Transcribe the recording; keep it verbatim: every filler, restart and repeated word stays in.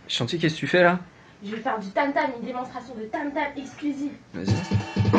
Chantier, qu'est-ce que tu fais là? Je vais faire du tam-tam, une démonstration de tam-tam exclusive. Vas-y.